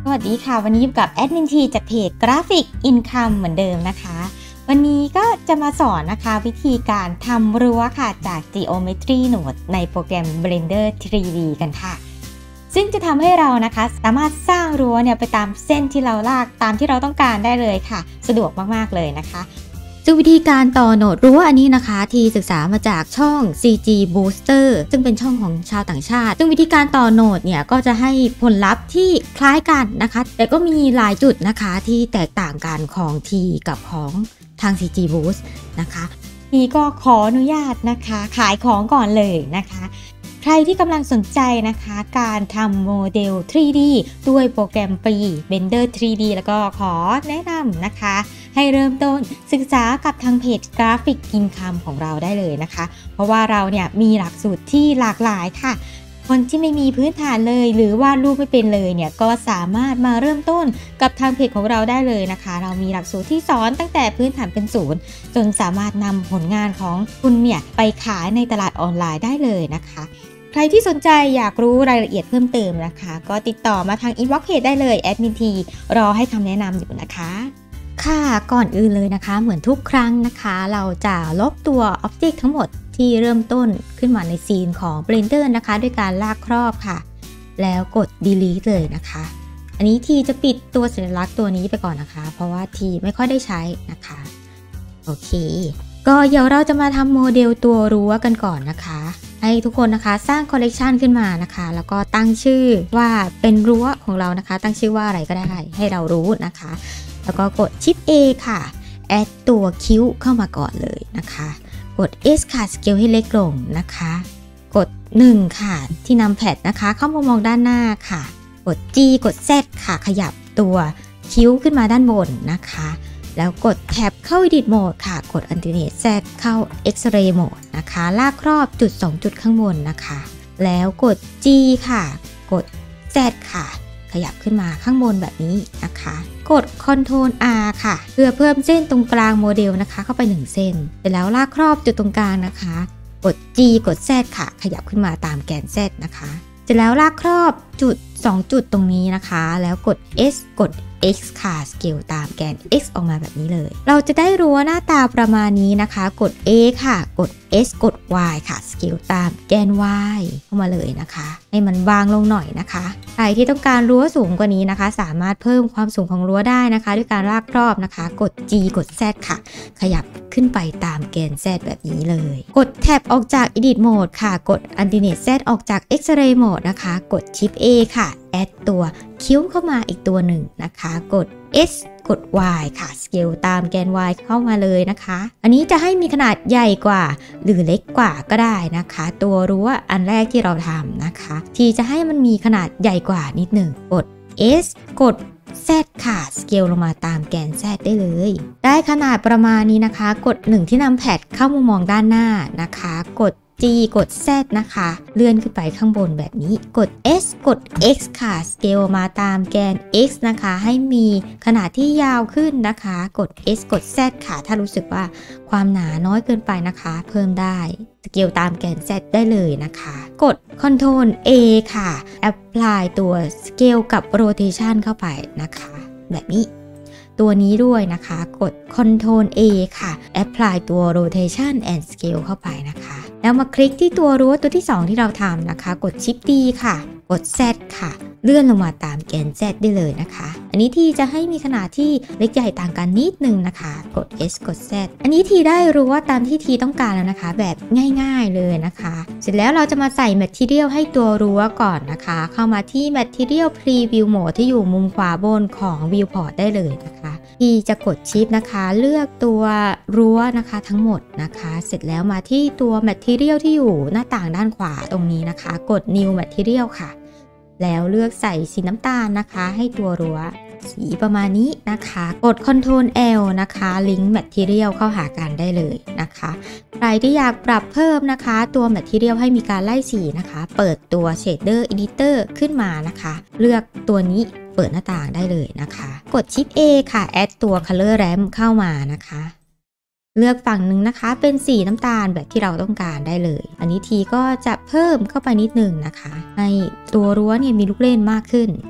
สวัสดีค่ะวันนี้อยู่กับแอดมินทีจากเพจกราฟิกอินคัมเหมือนเดิมนะคะวันนี้ก็จะมาสอนนะคะวิธีการทำรั้วค่ะจาก Geometry Node ในโปรแกรม Blender 3D กันค่ะซึ่งจะทำให้เรานะคะสามารถสร้างรั้วเนี่ยไปตามเส้นที่เราลากตามที่เราต้องการได้เลยค่ะสะดวกมากๆเลยนะคะซึ่งวิธีการต่อโหนดรั้วอันนี้นะคะที่ศึกษามาจากช่อง CG Booster ซึ่งเป็นช่องของชาวต่างชาติซึ่งวิธีการต่อโหนดเนี่ยก็จะให้ผลลัพธ์ที่คล้ายกันนะคะแต่ก็มีหลายจุดนะคะที่แตกต่างกันของ T กับของทาง CG Boost นะคะนี่ก็ขออนุญาตนะคะขายของก่อนเลยนะคะใครที่กำลังสนใจนะคะการทำโมเดล 3D ด้วยโปรแกรมฟรี Blender 3D แล้วก็ขอแนะนำนะคะให้เริ่มต้นศึกษากับทางเพจกราฟิกอินคัมของเราได้เลยนะคะเพราะว่าเราเนี่ยมีหลักสูตรที่หลากหลายค่ะคนที่ไม่มีพื้นฐานเลยหรือวาดรูปไม่เป็นเลยเนี่ยก็สามารถมาเริ่มต้นกับทางเพจของเราได้เลยนะคะเรามีหลักสูตรที่สอนตั้งแต่พื้นฐานเป็นศูนย์จนสามารถนำผลงานของคุณเนี่ยไปขายในตลาดออนไลน์ได้เลยนะคะใครที่สนใจอยากรู้รายละเอียดเพิ่มเติมนะคะก็ติดต่อมาทางอินบ็อกซ์เพจได้เลยแอดมินทีรอให้คำแนะนำอยู่นะคะค่ะก่อนอื่นเลยนะคะเหมือนทุกครั้งนะคะเราจะลบตัวอ็อบเจกต์ทั้งหมดที่เริ่มต้นขึ้นมาในซีนของ Blender นะคะด้วยการลากครอบค่ะแล้วกด delete เลยนะคะอันนี้ทีจะปิดตัวสัญลักษณ์ตัวนี้ไปก่อนนะคะเพราะว่าทีไม่ค่อยได้ใช้นะคะโอเคก็เดี๋ยวเราจะมาทำโมเดลตัวรั้วกันก่อนนะคะให้ทุกคนนะคะสร้างคอลเลกชันขึ้นมานะคะแล้วก็ตั้งชื่อว่าเป็นรั้วของเรานะคะตั้งชื่อว่าอะไรก็ได้ให้เรารู้นะคะแล้วก็กดชิป A ค่ะ add ตัวคิ้วเข้ามาก่อนเลยนะคะกด S ค่ะสเกลให้เล็กลงนะคะกด1ค่ะที่นำแพดนะคะเข้ามามองด้านหน้าค่ะกด G กด Z ค่ะขยับตัวคิ้วขึ้นมาด้านบนนะคะแล้วกดแท็บเข้า Edit Mode ค่ะกด Alternate Z เข้า X-ray Mode นะคะลากครอบจุด2จุดข้างบนนะคะแล้วกด G ค่ะกด Z ค่ะขยับขึ้นมาข้างบนแบบนี้นะคะกด Ctrl R ค่ะเพื่อเพิ่มเส้นตรงกลางโมเดลนะคะเข้าไป1เส้นเสร็จแล้วลากครอบจุดตรงกลางนะคะกด G กด Z ค่ะขยับขึ้นมาตามแกน Z นะคะเสร็จแล้วลากครอบจุด2จุดตรงนี้นะคะแล้วกด S กด X ค่ะสเกลตามแกน X ออกมาแบบนี้เลยเราจะได้รั้วหน้าตาประมาณนี้นะคะกด A ค่ะกด S กด Y ค่ะสเกลตามแกน Y เข้ามาเลยนะคะให้มันบางลงหน่อยนะคะใครที่ต้องการรั้วสูงกว่านี้นะคะสามารถเพิ่มความสูงของรั้วได้นะคะด้วยการลากครอบนะคะกด G กด Z ค่ะขยับขึ้นไปตามแกน Z แบบนี้เลยกดแท็บออกจาก Edit Mode ค่ะกด Alternate Z ออกจาก X-ray Mode นะคะกด Shift A ค่ะแอดตัวคิ้วเข้ามาอีกตัวหนึ่งนะคะกด S กด Y ค่ะสเกลตามแกน Y เข้ามาเลยนะคะอันนี้จะให้มีขนาดใหญ่กว่าหรือเล็กกว่าก็ได้นะคะตัวรั้วอันแรกที่เราทำนะคะที่จะให้มันมีขนาดใหญ่กว่านิดหนึ่งกด S กด Z ค่ะสเกลลงมาตามแกน Z ได้เลยได้ขนาดประมาณนี้นะคะกด1ที่นำแพดเข้ามุมมองด้านหน้านะคะกดG กด Z นะคะเลื่อนขึ้นไปข้างบนแบบนี้กด S กด X ค่ะสเกลมาตามแกน X นะคะให้มีขนาดที่ยาวขึ้นนะคะกด S กด Z ค่ะถ้ารู้สึกว่าความหนาน้อยเกินไปนะคะเพิ่มได้สเกลตามแกน Z ได้เลยนะคะกด Ctrl A ค่ะ Apply ตัว Scale กับ Rotation เข้าไปนะคะแบบนี้ตัวนี้ด้วยนะคะกด Ctrl A ค่ะ Apply ตัว Rotation and Scale เข้าไปนะคะแล้วมาคลิกที่ตัวรั้วตัวที่2ที่เราทำนะคะกด Shift D ค่ะกด Z ค่ะเลื่อนลงมาตามแกน Z ได้เลยนะคะอันนี้ทีจะให้มีขนาดที่เล็กใหญ่ต่างกันนิดนึงนะคะกด S กด Z อันนี้ทีได้รั้วตามที่ทีต้องการแล้วนะคะแบบง่ายๆเลยนะคะเสร็จแล้วเราจะมาใส่ Material ให้ตัวรั้วก่อนนะคะเข้ามาที่ Material Preview Mode ที่อยู่มุมขวาบนของ Viewport ได้เลยนะคะที่จะกดชิปนะคะเลือกตัวรั้วนะคะทั้งหมดนะคะเสร็จแล้วมาที่ตัว Material ที่อยู่หน้าต่างด้านขวาตรงนี้นะคะกด New Material ค่ะแล้วเลือกใส่สีน้ำตาลนะคะให้ตัวรั้วสีประมาณนี้นะคะกด Ctrl L นะคะลิงก์ Material เข้าหากันได้เลยนะคะใครที่อยากปรับเพิ่มนะคะตัว Material ให้มีการไล่สีนะคะเปิดตัว Shader Editor ขึ้นมานะคะเลือกตัวนี้เปิดหน้าต่างได้เลยนะคะกด Shift A ค่ะ Add ตัว Color Ramp เข้ามานะคะเลือกฝั่งหนึ่งนะคะเป็นสีน้ำตาลแบบที่เราต้องการได้เลยอันนี้ทีก็จะเพิ่มเข้าไปนิดหนึ่งนะคะให้ตัวรั้วเนี่ยมีลูกเล่นมากขึ้นนะคะ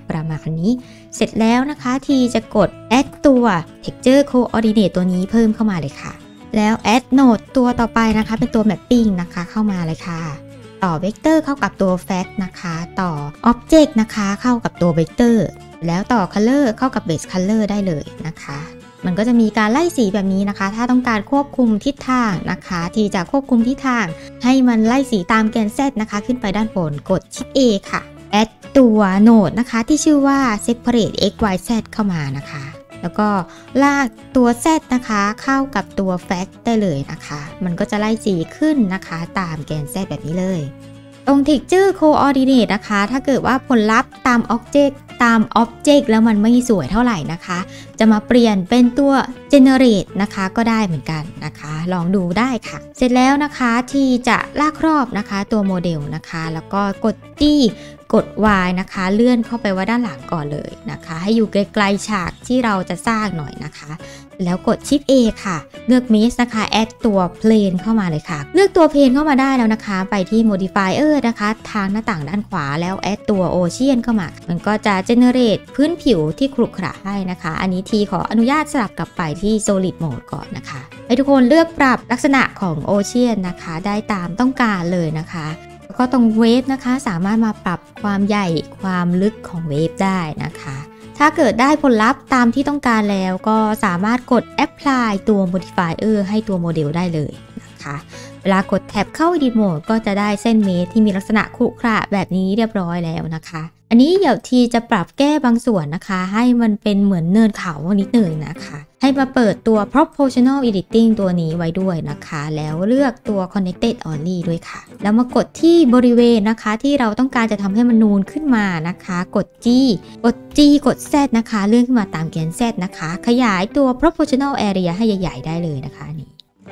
ประมาณนี้เสร็จแล้วนะคะทีจะกด add ตัว texture coordinate ตัวนี้เพิ่มเข้ามาเลยค่ะแล้ว add node ตัวต่อไปนะคะเป็นตัว mapping นะคะเข้ามาเลยค่ะต่อ vector เข้ากับตัว fact นะคะต่อ object นะคะเข้ากับตัว vector แล้วต่อ color เข้ากับ base color ได้เลยนะคะมันก็จะมีการไล่สีแบบนี้นะคะถ้าต้องการควบคุมทิศทางนะคะที่จะควบคุมทิศทางให้มันไล่สีตามแกน Z นะคะขึ้นไปด้านบนกด Shift A ค่ะ add ตัวโหนดนะคะที่ชื่อว่า separate x y z เข้ามานะคะแล้วก็ลากตัว Z นะคะเข้ากับตัว fact ได้เลยนะคะมันก็จะไล่สีขึ้นนะคะตามแกน Z แบบนี้เลยตรง texture coordinate นะคะถ้าเกิดว่าผลลัพธ์ตาม object แล้วมันไม่สวยเท่าไหร่นะคะจะมาเปลี่ยนเป็นตัว generate นะคะก็ได้เหมือนกันนะคะลองดูได้ค่ะเสร็จแล้วนะคะที่จะลากครอบนะคะตัวโมเดลนะคะแล้วก็กด G กด Y นะคะเลื่อนเข้าไปไว้ด้านหลังก่อนเลยนะคะให้อยู่ไกลๆฉากที่เราจะสร้างหน่อยนะคะแล้วกด Shift A ค่ะเลือก Mesh นะคะ add ตัว Plane เข้ามาเลยค่ะเลือกตัว Plane เข้ามาได้แล้วนะคะไปที่ Modifier นะคะทางหน้าต่างด้านขวาแล้ว add ตัว Ocean เข้ามามันก็จะ generate พื้นผิวที่ขรุขระให้นะคะอันนี้ทีขออนุญาตสลับกลับไปที่ Solid Mode ก่อนนะคะให้ทุกคนเลือกปรับลักษณะของ Ocean นะคะได้ตามต้องการเลยนะคะแล้วก็ตรงเวฟนะคะสามารถมาปรับความใหญ่ความลึกของเวฟได้นะคะถ้าเกิดได้ผลลัพธ์ตามที่ต้องการแล้วก็สามารถกด apply ตัว modifier ให้ตัวโมเดลได้เลยนะคะเวลากดแท็บเข้า edit mode ก็จะได้เส้นเมชที่มีลักษณะขรุขระแบบนี้เรียบร้อยแล้วนะคะอันนี้เดี๋ยวทีจะปรับแก้บางส่วนนะคะให้มันเป็นเหมือนเนินเขานิดหนึ่งนะคะให้มาเปิดตัว proportional editing ตัวนี้ไว้ด้วยนะคะแล้วเลือกตัว connected only ด้วยค่ะแล้วมากดที่บริเวณนะคะที่เราต้องการจะทำให้มันนูนขึ้นมานะคะกด G กด Z นะคะเลื่อนขึ้นมาตามแกน Z นะคะขยายตัว proportional area ให้ใหญ่ๆได้เลยนะคะนี่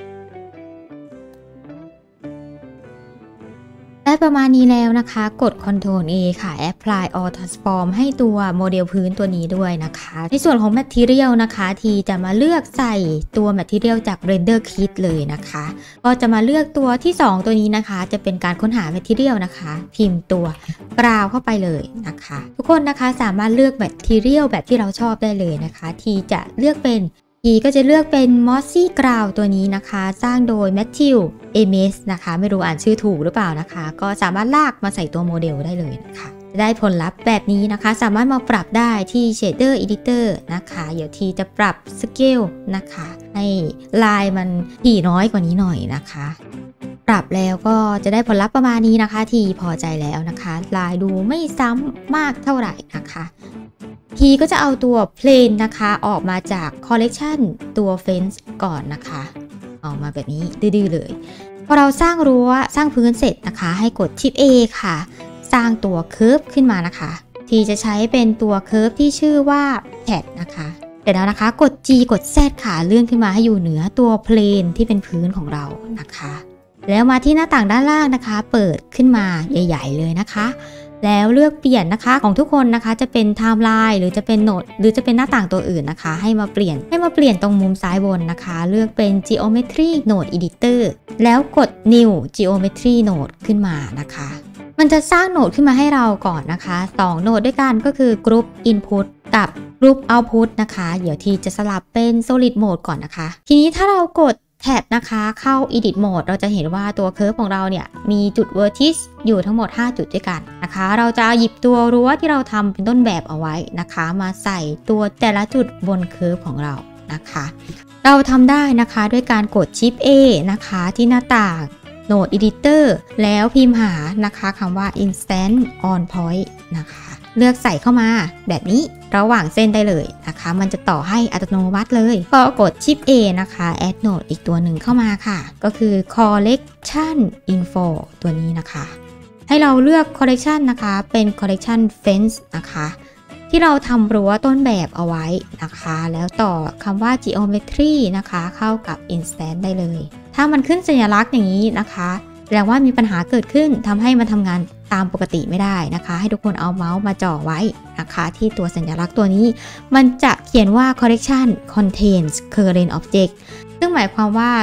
ได้ประมาณนี้แล้วนะคะกด Ctrl A ค่ะ Apply All Transform ให้ตัวโมเดลพื้นตัวนี้ด้วยนะคะในส่วนของ Material นะคะทีจะมาเลือกใส่ตัว Material จาก Render Kit เลยนะคะก็จะมาเลือกตัวที่2ตัวนี้นะคะจะเป็นการค้นหา Material นะคะพิมพ์ตัวกราวเข้าไปเลยนะคะทุกคนนะคะสามารถเลือก Material แบบที่เราชอบได้เลยนะคะทีจะเลือกเป็นก็จะเลือกเป็น Mossy Ground ตัวนี้นะคะสร้างโดย Matthew Ames นะคะไม่รู้อ่านชื่อถูกหรือเปล่านะคะก็สามารถลากมาใส่ตัวโมเดลได้เลยนะคะจะได้ผลลัพธ์แบบนี้นะคะสามารถมาปรับได้ที่ Shader Editor นะคะเดี๋ยวทีจะปรับ Scale นะคะให้ลายมันถี่น้อยกว่านี้หน่อยนะคะปรับแล้วก็จะได้ผลลัพธ์ประมาณนี้นะคะทีพอใจแล้วนะคะลายดูไม่ซ้ำมากเท่าไหร่นะคะทีก็จะเอาตัว Plane นะคะออกมาจาก Collection ตัว Fence ก่อนนะคะออกมาแบบนี้ดื้อๆเลยพอเราสร้างรั้วสร้างพื้นเสร็จนะคะให้กด Shift A ค่ะสร้างตัว Curve ขึ้นมานะคะทีจะใช้เป็นตัว Curve ที่ชื่อว่า Pad นะคะเสร็จแล้วนะคะกด G กด Z ค่ะเลื่อนขึ้นมาให้อยู่เหนือตัว Plane ที่เป็นพื้นของเรานะคะแล้วมาที่หน้าต่างด้านล่างนะคะเปิดขึ้นมาใหญ่ๆเลยนะคะแล้วเลือกเปลี่ยนนะคะของทุกคนนะคะจะเป็นไทม์ไลน์หรือจะเป็นโหนดหรือจะเป็นหน้าต่างตัวอื่นนะคะให้มาเปลี่ยนตรงมุมซ้ายบนนะคะเลือกเป็น Geometry Node Editor แล้วกด New Geometry Node ขึ้นมานะคะมันจะสร้างโหนดขึ้นมาให้เราก่อนนะคะ2โหนดด้วยกันก็คือ Group Input กับ Group Output นะคะเดี๋ยวทีจะสลับเป็น Solid Mode ก่อนนะคะทีนี้ถ้าเรากดแท็บนะคะเข้า Edit Mode เราจะเห็นว่าตัวเคอร์ฟของเราเนี่ยมีจุด Vertex อยู่ทั้งหมด5จุดด้วยกันนะคะเราจะหยิบตัวรั้วที่เราทำเป็นต้นแบบเอาไว้นะคะมาใส่ตัวแต่ละจุดบนเคอร์ฟของเรานะคะเราทำได้นะคะด้วยการกด Shift A นะคะที่หน้าต่าง Node Editor แล้วพิมพ์หานะคะคำว่า Instant On Point นะคะเลือกใส่เข้ามาแบบนี้ระหว่างเส้นได้เลยนะคะมันจะต่อให้อัตโนมัติเลยก็กด Shift A นะคะ Add Node อีกตัวหนึ่งเข้ามาค่ะก็คือ Collection Info ตัวนี้นะคะให้เราเลือก Collection นะคะเป็น Collection Fence นะคะที่เราทำรั้วต้นแบบเอาไว้นะคะแล้วต่อคำว่า Geometry นะคะเข้ากับ Instant ได้เลยถ้ามันขึ้นสัญลักษณ์อย่างนี้นะคะแสดงว่ามีปัญหาเกิดขึ้นทำให้มันทำงานตามปกติไม่ได้นะคะให้ทุกคนเอาเมาส์มาจ่อไว้นะคะที่ตัวสัญลักษณ์ตัวนี้มันจะเขียนว่า collection contains current object ซึ่งหมายความว่า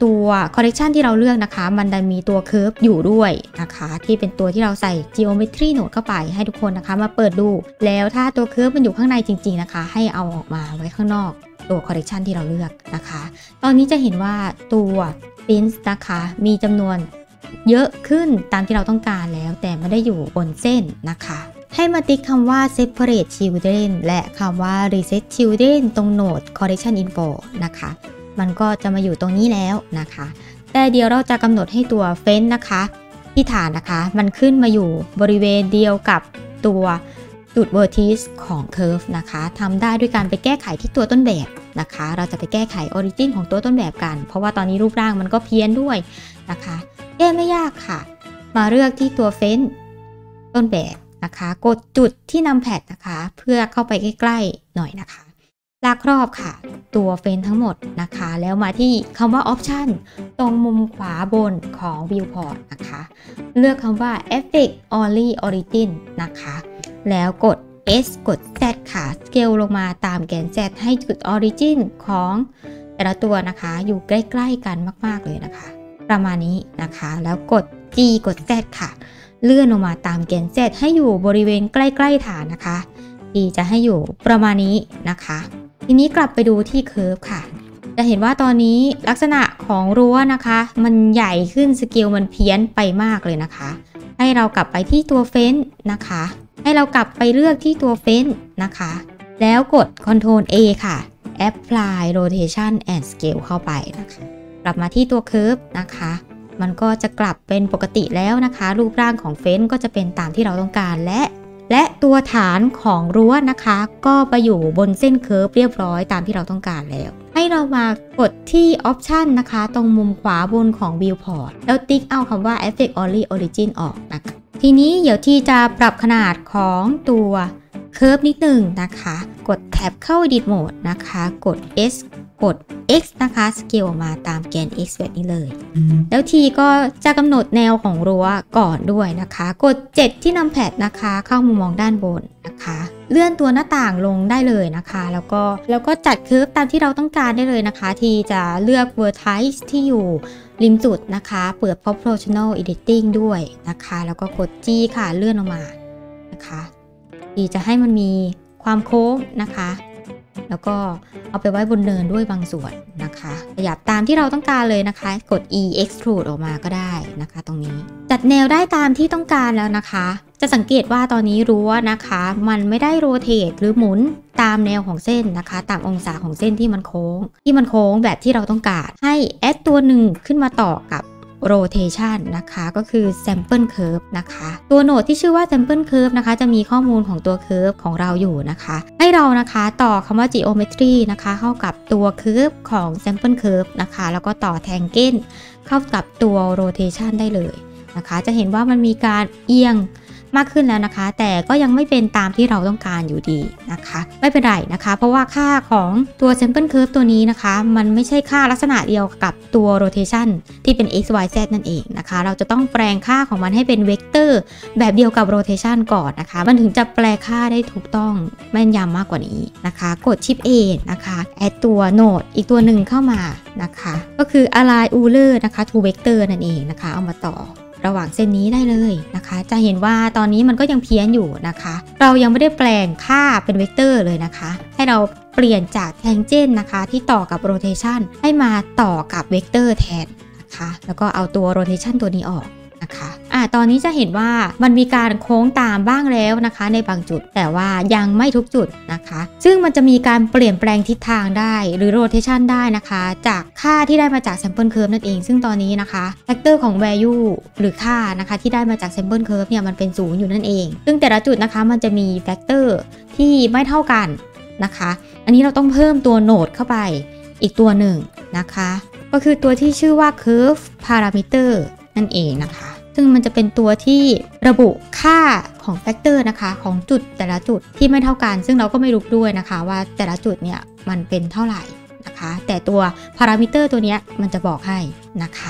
ตัว correction ที่เราเลือกนะคะมันได้มีตัว curve อยู่ด้วยนะคะที่เป็นตัวที่เราใส่ geometry node เข้าไปให้ทุกคนนะคะมาเปิดดูแล้วถ้าตัว curve มันอยู่ข้างในจริงๆนะคะให้เอาออกมาไว้ข้างนอกตัว correction ที่เราเลือกนะคะตอนนี้จะเห็นว่าตัว pins นะคะมีจำนวนเยอะขึ้นตามที่เราต้องการแล้วแต่ไม่ได้อยู่บนเส้นนะคะให้มาติ๊กคำว่า separate children และคำว่า reset children ตรง node correction info นะคะมันก็จะมาอยู่ตรงนี้แล้วนะคะแต่เดี๋ยวเราจะกำหนดให้ตัว fence นะคะที่ฐานนะคะมันขึ้นมาอยู่บริเวณเดียวกับตัวจุด vertex ของ curve นะคะทำได้ด้วยการไปแก้ไขที่ตัวต้นแบบนะคะเราจะไปแก้ไข origin ของตัวต้นแบบกันเพราะว่าตอนนี้รูปร่างมันก็เพี้ยนด้วยนะคะแก้ไม่ยากค่ะมาเลือกที่ตัว fence ต้นแบบนะคะกดจุดที่นำแพดนะคะเพื่อเข้าไปใกล้ๆหน่อยนะคะลากครอบค่ะตัวเฟนทั้งหมดนะคะแล้วมาที่คำว่า option ตรงมุมขวาบนของ viewport นะคะเลือกคำว่า effect only origin นะคะแล้วกด S กด Z ค่ะ scale ลงมาตามแกน Z ให้จุด origin ของแต่ละตัวนะคะอยู่ใกล้ๆกันมากๆเลยนะคะประมาณนี้นะคะแล้วกด G กด Z ค่ะเลื่อนลงมาตามแกน Z ให้อยู่บริเวณใกล้ๆฐานนะคะที่จะให้อยู่ประมาณนี้นะคะทีนี้กลับไปดูที่เคิร์ฟค่ะจะเห็นว่าตอนนี้ลักษณะของรั้วนะคะมันใหญ่ขึ้นสเกลมันเพี้ยนไปมากเลยนะคะให้เรากลับไปที่ตัวเฟนนะคะให้เรากลับไปเลือกที่ตัวเฟนนะคะแล้วกด Ctrl A ค่ะ Apply Rotation and Scale เข้าไปนะคะกลับมาที่ตัวเคิร์ฟนะคะมันก็จะกลับเป็นปกติแล้วนะคะรูปร่างของเฟนก็จะเป็นตามที่เราต้องการและตัวฐานของรั้วนะคะก็ไปอยู่บนเส้นเคิร์ฟเรียบร้อยตามที่เราต้องการแล้วให้เรามากดที่ Option นะคะตรงมุมขวาบนของ Viewport แล้วติ๊กเอาคำว่า Effect Only Origin ออกนะคะทีนี้เดี๋ยวที่จะปรับขนาดของตัวเคิร์ฟนิดหนึ่งนะคะกดแท็บเข้า Edit Mode นะคะกด S กด X นะคะ Scale ออกมาตามแกน X แบบนี้เลยแล้วทีก็จะกำหนดแนวของรั้วก่อนด้วยนะคะกด 7 ที่นำแพดนะคะเข้ามุมมองด้านบนนะคะเลื่อนตัวหน้าต่างลงได้เลยนะคะแล้วก็จัดเคิร์ฟตามที่เราต้องการได้เลยนะคะที่จะเลือก vertex ที่อยู่ริมสุดนะคะเปิด proportional editing ด้วยนะคะแล้วก็กด G ค่ะเลื่อนออกมานะคะที่จะให้มันมีความโค้งนะคะแล้วก็เอาไปไว้บนเนินด้วยบางส่วนนะคะขยับตามที่เราต้องการเลยนะคะกด E extrude ออกมาก็ได้นะคะตรงนี้จัดแนวได้ตามที่ต้องการแล้วนะคะจะสังเกตว่าตอนนี้รั้วนะคะมันไม่ได้โรเตทหรือหมุนตามแนวของเส้นนะคะตามองศาของเส้นที่มันโค้งแบบที่เราต้องการให้แอดตัวหนึ่งขึ้นมาต่อกับrotation นะคะก็คือ sample curve นะคะตัวโนดที่ชื่อว่า sample curve นะคะจะมีข้อมูลของตัว curve ของเราอยู่นะคะให้เรานะคะต่อคำว่า geometry นะคะเข้ากับตัว curve ของ sample curve นะคะแล้วก็ต่อ tangent เข้ากับตัว rotation ได้เลยนะคะจะเห็นว่ามันมีการเอียงมากขึ้นแล้วนะคะแต่ก็ยังไม่เป็นตามที่เราต้องการอยู่ดีนะคะไม่เป็นไรนะคะเพราะว่าค่าของตัว sample curve ตัวนี้นะคะมันไม่ใช่ค่าลักษณะเดียวกับตัว rotation ที่เป็น x y z นั่นเองนะคะเราจะต้องแปลงค่าของมันให้เป็นเวกเตอร์แบบเดียวกับ rotation ก่อนนะคะมันถึงจะแปลค่าได้ถูกต้องแม่นยำมากกว่านี้นะคะกด shift A นะคะแอดตัวโนดอีกตัวหนึ่งเข้ามานะคะก็คือ align ruler นะคะ to vector นั่นเองนะคะเอามาต่อระหว่างเส้นนี้ได้เลยนะคะจะเห็นว่าตอนนี้มันก็ยังเพี้ยนอยู่นะคะเรายังไม่ได้แปลงค่าเป็นเวกเตอร์เลยนะคะให้เราเปลี่ยนจากแทนเจนนะคะที่ต่อกับโรเทชันให้มาต่อกับเวกเตอร์แทนนะคะแล้วก็เอาตัวโรเทชันตัวนี้ออกนะคะตอนนี้จะเห็นว่ามันมีการโค้งตามบ้างแล้วนะคะในบางจุดแต่ว่ายังไม่ทุกจุดนะคะซึ่งมันจะมีการเปลี่ยนแปลงทิศทางได้หรือ rotation ได้นะคะจากค่าที่ได้มาจาก sample curve นั่นเองซึ่งตอนนี้นะคะ factor ของ value หรือค่านะคะที่ได้มาจาก sample curve เนี่ยมันเป็น0อยู่นั่นเองซึ่งแต่ละจุดนะคะมันจะมี factor ที่ไม่เท่ากันนะคะอันนี้เราต้องเพิ่มตัวโนดเข้าไปอีกตัวหนึ่งนะคะก็คือตัวที่ชื่อว่า curve parameter นั่นเองนะคะซึ่งมันจะเป็นตัวที่ระบุค่าของแฟกเตอร์นะคะของจุดแต่ละจุดที่ไม่เท่ากันซึ่งเราก็ไม่รู้ด้วยนะคะว่าแต่ละจุดเนี่ยมันเป็นเท่าไหร่นะคะแต่ตัวพารามิเตอร์ตัวนี้มันจะบอกให้นะคะ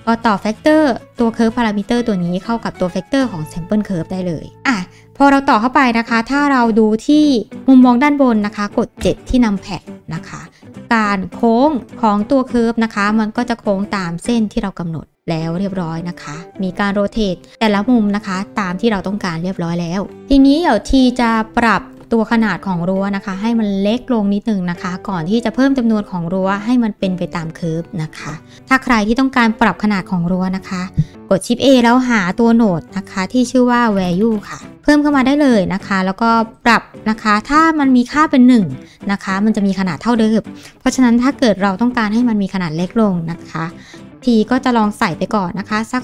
ก็ต่อแฟกเตอร์ตัว curve parameter ตัวนี้เข้ากับตัว factor ของ sample curve ได้เลยพอเราต่อเข้าไปนะคะถ้าเราดูที่มุมมองด้านบนนะคะกด7ที่นำแพดนะคะการโค้งของตัว curve นะคะมันก็จะโค้งตามเส้นที่เรากำหนดแล้วเรียบร้อยนะคะมีการโรเตทแต่ละมุมนะคะตามที่เราต้องการเรียบร้อยแล้วทีนี้เดี๋ยวทีจะปรับตัวขนาดของรั้วนะคะให้มันเล็กลงนิดนึงนะคะก่อนที่จะเพิ่มจำนวนของรั้วให้มันเป็นไปตามเคิร์ฟนะคะถ้าใครที่ต้องการปรับขนาดของรั้วนะคะกดชิป A แล้วหาตัวโหนดนะคะที่ชื่อว่า value ค่ะเพิ่มเข้ามาได้เลยนะคะแล้วก็ปรับนะคะถ้ามันมีค่าเป็น1นะคะมันจะมีขนาดเท่าเดิมเพราะฉะนั้นถ้าเกิดเราต้องการให้มันมีขนาดเล็กลงนะคะทีก็จะลองใส่ไปก่อนนะคะสัก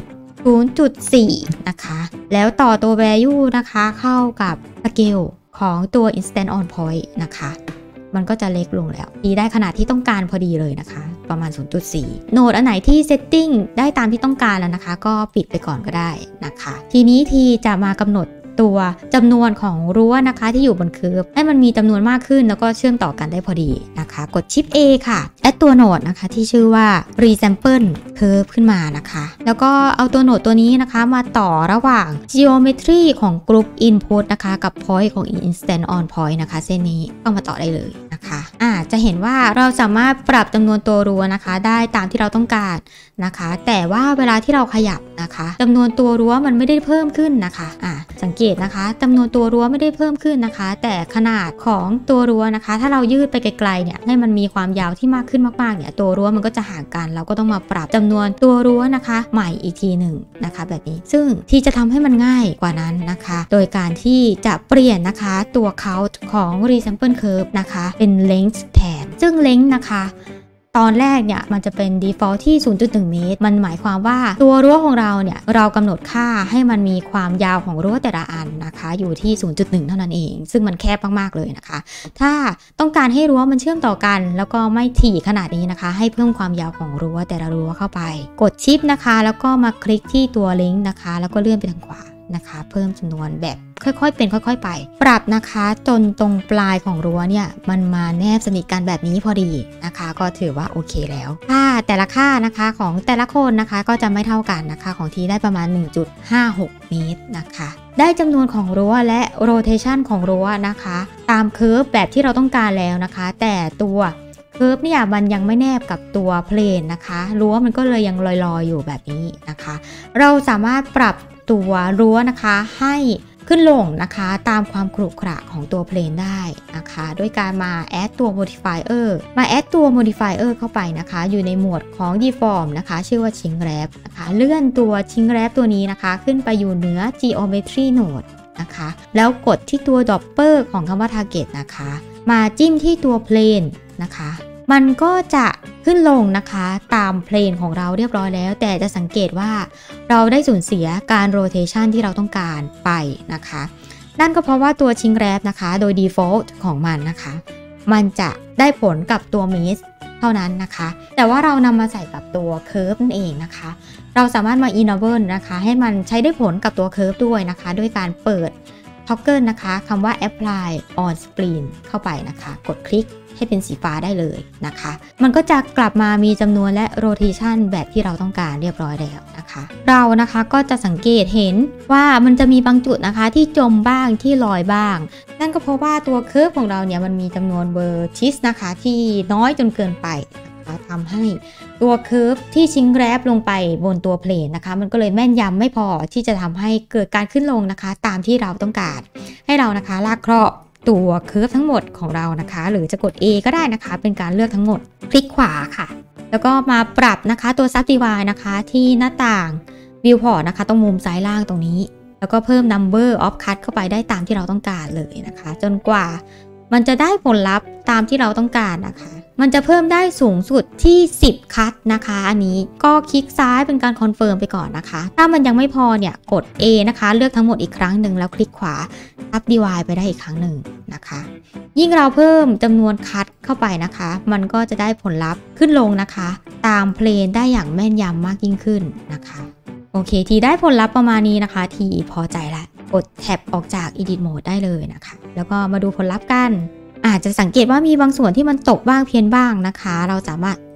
0.4 นะคะแล้วต่อตัว value นะคะเข้ากับ scale ของตัว instant on point นะคะมันก็จะเล็กลงแล้วทีได้ขนาดที่ต้องการพอดีเลยนะคะประมาณ 0.4 โหนดอันไหนที่ setting ได้ตามที่ต้องการแล้วนะคะก็ปิดไปก่อนก็ได้นะคะทีนี้ทีจะมากำหนดตัวจำนวนของรั้วนะคะที่อยู่บนเคิร์ฟให้มันมีจำนวนมากขึ้นแล้วก็เชื่อมต่อกันได้พอดีนะคะกดชิป A ค่ะแอดตัวโหนดนะคะที่ชื่อว่า resample curve ขึ้นมานะคะแล้วก็เอาตัวโหนดตัวนี้นะคะมาต่อระหว่าง geometry ของ group input นะคะกับ point ของ instant on point นะคะเส้นนี้ก็มาต่อได้เลยนะคะจะเห็นว่าเราสามารถปรับจำนวนตัวรั้วนะคะได้ตามที่เราต้องการนะคะแต่ว่าเวลาที่เราขยับนะคะจำนวนตัวรั้วมันไม่ได้เพิ่มขึ้นนะคะสังเกตนะคะจำนวนตัวรั้วไม่ได้เพิ่มขึ้นนะคะแต่ขนาดของตัวรั้วนะคะถ้าเรายืดไปไกลๆเนี่ยให้มันมีความยาวที่มากขึ้นมากๆเนี่ยตัวรั้วมันก็จะห่างกันเราก็ต้องมาปรับจำนวนตัวรั้วนะคะใหม่อีกทีหนึ่งนะคะแบบนี้ซึ่งที่จะทำให้มันง่ายกว่านั้นนะคะโดยการที่จะเปลี่ยนนะคะตัว count ของ resample curve นะคะเป็น length แทนซึ่ง length นะคะตอนแรกเนี่ยมันจะเป็น default ที่ 0.1 เมตรมันหมายความว่าตัวรั้วของเราเนี่ยเรากำหนดค่าให้มันมีความยาวของรั้วแต่ละอันนะคะอยู่ที่ 0.1 เท่านั้นเองซึ่งมันแคบมากๆเลยนะคะถ้าต้องการให้รั้วมันเชื่อมต่อกันแล้วก็ไม่ถี่ขนาดนี้นะคะให้เพิ่มความยาวของรั้วแต่ละรั้วเข้าไปกดชิปนะคะแล้วก็มาคลิกที่ตัว link นะคะแล้วก็เลื่อนไปทางขวานะคะเพิ่มจำนวนแบบค่อยๆเป็นค่อยๆไปปรับนะคะจนตรงปลายของรั้วเนี่ยมันมาแนบสนิทกันแบบนี้พอดีนะคะก็ถือว่าโอเคแล้วค่าแต่ละค่านะคะของแต่ละคนนะคะก็จะไม่เท่ากันนะคะของทีได้ประมาณ 1.56 เมตรนะคะได้จำนวนของรั้วและโรเทชันของรั้วนะคะตามเคิร์ฟแบบที่เราต้องการแล้วนะคะแต่ตัวเคิร์ฟเนี่ยมันยังไม่แนบกับตัวเพลนนะคะรั้วมันก็เลยยังลอยๆอยู่แบบนี้นะคะเราสามารถปรับตัวรั้วนะคะให้ขึ้นลงนะคะตามความขรุขระของตัวเพลนได้นะคะด้วยการมาแอดตัว modifier เข้าไปนะคะอยู่ในหมวดของ deform นะคะชื่อว่า shrink wrap นะคะเลื่อนตัว shrink wrap ตัวนี้นะคะขึ้นไปอยู่เหนือ geometry node นะคะแล้วกดที่ตัว dropper ของคำว่า target นะคะมาจิ้มที่ตัวเพลนนะคะมันก็จะขึ้นลงนะคะตามเพลนของเราเรียบร้อยแล้วแต่จะสังเกตว่าเราได้สูญเสียการโรเทชันที่เราต้องการไปนะคะนั่นก็เพราะว่าตัวชิงแรปนะคะโดย default ของมันนะคะมันจะได้ผลกับตัว mesh เท่านั้นนะคะแต่ว่าเรานำมาใส่กับตัว curve นั่นเองนะคะเราสามารถมา enable นะคะให้มันใช้ได้ผลกับตัว curve ด้วยนะคะด้วยการเปิด toggle นะคะคำว่า apply on spline เข้าไปนะคะกดคลิกให้เป็นสีฟ้าได้เลยนะคะมันก็จะกลับมามีจำนวนและ rotation แบบที่เราต้องการเรียบร้อยแล้วนะคะเรานะคะก็จะสังเกตเห็นว่ามันจะมีบางจุดนะคะที่จมบ้างที่ลอยบ้างนั่นก็เพราะว่าตัวเคอร์ฟของเราเนี่ยมันมีจำนวนเวอร์ทิสนะคะที่น้อยจนเกินไปทำให้ตัวเคอร์ฟที่ชิงแรปลงไปบนตัวเพลนนะคะมันก็เลยแม่นยำไม่พอที่จะทำให้เกิดการขึ้นลงนะคะตามที่เราต้องการให้เรานะคะลากเคราะห์ตัวเคอร์ฟทั้งหมดของเรานะคะหรือจะกด A ก็ได้นะคะเป็นการเลือกทั้งหมดคลิกขวาค่ะแล้วก็มาปรับนะคะตัว Subdivide นะคะที่หน้าต่าง Viewport นะคะตรงมุมซ้ายล่างตรงนี้แล้วก็เพิ่ม Number of Cut เข้าไปได้ตามที่เราต้องการเลยนะคะจนกว่ามันจะได้ผลลัพธ์ตามที่เราต้องการนะคะมันจะเพิ่มได้สูงสุดที่10คัทนะคะอันนี้ก็คลิกซ้ายเป็นการคอนเฟิร์มไปก่อนนะคะถ้ามันยังไม่พอเนี่ยกด A นะคะเลือกทั้งหมดอีกครั้งหนึ่งแล้วคลิกขวา Subdivide ไปได้อีกครั้งหนึ่งนะคะยิ่งเราเพิ่มจำนวนคัทเข้าไปนะคะมันก็จะได้ผลลัพธ์ขึ้นลงนะคะตามเพลนได้อย่างแม่นยำมากยิ่งขึ้นนะคะโอเคทีได้ผลลัพธ์ประมาณนี้นะคะทีพอใจละกดแท็บออกจาก Edit Mode ได้เลยนะคะแล้วก็มาดูผลลัพธ์กันอาจจะสังเกตว่ามีบางส่วนที่มันตกบ้างเพี้ยนบ้างนะคะเราสามารถ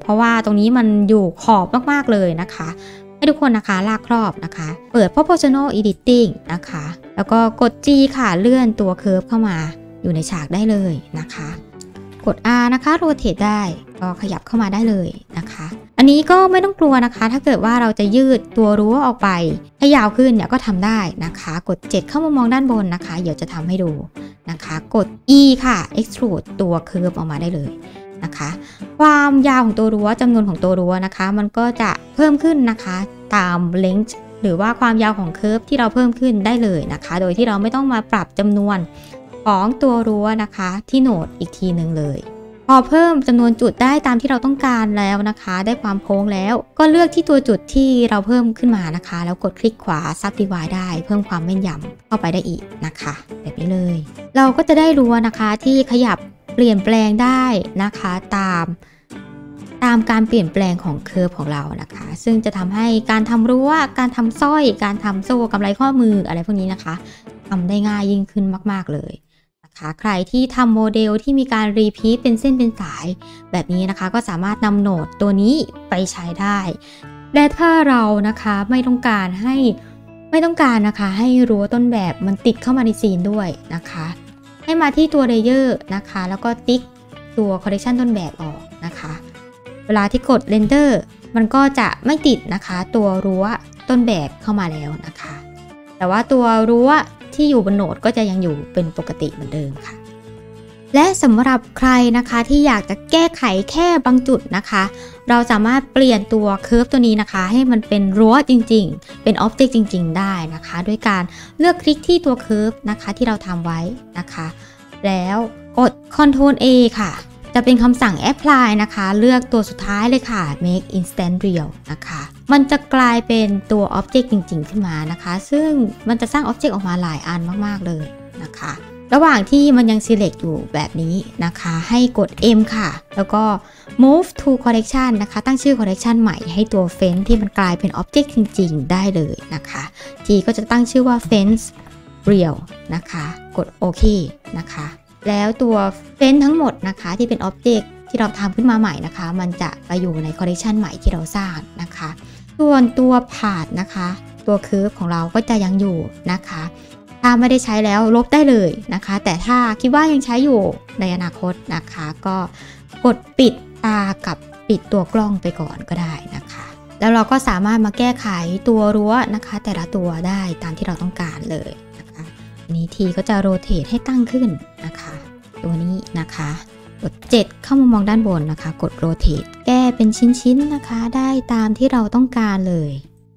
เพราะว่าตรงนี้มันอยู่ขอบมากๆเลยนะคะให้ทุกคนนะคะลากครอบนะคะเปิด proportional editing นะคะแล้วก็กด G ค่ะเลื่อนตัว curve เข้ามาอยู่ในฉากได้เลยนะคะกด R นะคะ rotate ได้ก็ขยับเข้ามาได้เลยนะคะอันนี้ก็ไม่ต้องกลัวนะคะถ้าเกิดว่าเราจะยืดตัวรั้วออกไปให้ยาวขึ้นเนี่ยก็ทำได้นะคะกด7เข้ามามองด้านบนนะคะเดี๋ยวจะทำให้ดูนะคะกด E ค่ะ extrude ตัว curve ออกมาได้เลยนะคะความยาวของตัวรั้วจำนวนของตัวรั้วนะคะมันก็จะเพิ่มขึ้นนะคะตาม length หรือว่าความยาวของ curve ที่เราเพิ่มขึ้นได้เลยนะคะโดยที่เราไม่ต้องมาปรับจำนวนของตัวรั้วนะคะที่โหนดอีกทีหนึ่งเลยพอเพิ่มจำนวนจุดได้ตามที่เราต้องการแล้วนะคะได้ความโค้งแล้วก็เลือกที่ตัวจุดที่เราเพิ่มขึ้นมานะคะแล้วกดคลิกขวา subdivide ได้เพิ่มความแม่นยำเข้าไปได้อีกนะคะแบบนี้เลยเราก็จะได้รั้วนะคะที่ขยับเปลี่ยนแปลงได้นะคะตามการเปลี่ยนแปลงของเคอร์ฟของเรานะคะซึ่งจะทำให้การทำรั้วการทำสร้อยการทำโซ่กำไรข้อมืออะไรพวกนี้นะคะทำได้ง่ายยิ่งขึ้นมากๆเลยนะคะใครที่ทำโมเดลที่มีการรีพีทเป็นเส้นเป็นสายแบบนี้นะคะก็สามารถนำโหนดตัวนี้ไปใช้ได้และถ้าเรานะคะไม่ต้องการนะคะให้รั้วต้นแบบมันติดเข้ามาในซีนด้วยนะคะให้มาที่ตัวเลเยอร์นะคะแล้วก็ติ๊กตัว correction ต้นแบบออกนะคะเวลาที่กด render มันก็จะไม่ติดนะคะตัวรั้วต้นแบบเข้ามาแล้วนะคะแต่ว่าตัวรั้วที่อยู่บนโหนดก็จะยังอยู่เป็นปกติเหมือนเดิมค่ะและสำหรับใครนะคะที่อยากจะแก้ไขแค่บางจุดนะคะเราสามารถเปลี่ยนตัวเคอร์ฟตัวนี้นะคะให้มันเป็นรั้วจริงๆเป็นอ็อบเจกต์จริงๆได้นะคะด้วยการเลือกคลิกที่ตัวเคอร์ฟนะคะที่เราทำไว้นะคะแล้วกด Ctrl A ค่ะจะเป็นคำสั่ง apply นะคะเลือกตัวสุดท้ายเลยค่ะ make instant real นะคะมันจะกลายเป็นตัว object จริงๆขึ้นมานะคะซึ่งมันจะสร้าง object ออกมาหลายอันมากๆเลยนะคะระหว่างที่มันยัง select อยู่แบบนี้นะคะให้กด M ค่ะแล้วก็ move to collection นะคะตั้งชื่อ collection ใหม่ให้ตัว fence ที่มันกลายเป็น object จริงๆได้เลยนะคะทีก็จะตั้งชื่อว่า fence real นะคะกดโอเคนะคะแล้วตัวเฟ้นทั้งหมดนะคะที่เป็นอ็อบเจกต์ที่เราทำขึ้นมาใหม่นะคะมันจะไปอยู่ในคอลเลคชันใหม่ที่เราสร้างนะคะส่วนตัวพาธนะคะตัวเคิร์ฟของเราก็จะยังอยู่นะคะถ้าไม่ได้ใช้แล้วลบได้เลยนะคะแต่ถ้าคิดว่ายังใช้อยู่ในอนาคตนะคะก็กดปิดตากับปิดตัวกล้องไปก่อนก็ได้นะคะแล้วเราก็สามารถมาแก้ไขตัวรั้วนะคะแต่ละตัวได้ตามที่เราต้องการเลยนี้ทีก็จะโรเตทให้ตั้งขึ้นนะคะตัวนี้นะคะกด7เข้ามามองด้านบนนะคะกดโรเตทแก้เป็นชิ้นๆนะคะได้ตามที่เราต้องการเลย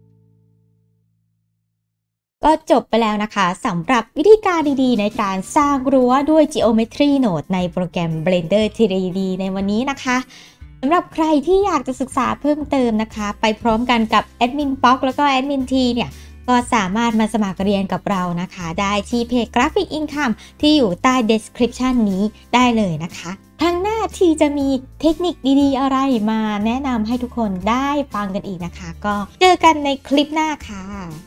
ก็จบไปแล้วนะคะสำหรับวิธีการดีๆในการสร้างรั้วด้วย Geometry Node ในโปรแกรม Blender 3D ในวันนี้นะคะสำหรับใครที่อยากจะศึกษาเพิ่มเติมนะคะไปพร้อมกันกับ Admin Box แล้วก็ Admin T เนี่ยก็สามารถมาสมัครเรียนกับเรานะคะได้ที่เพจ Graphic Income ที่อยู่ใต้ description นี้ได้เลยนะคะครั้งหน้าที่จะมีเทคนิคดีๆอะไรมาแนะนำให้ทุกคนได้ฟังกันอีกนะคะก็เจอกันในคลิปหน้าค่ะ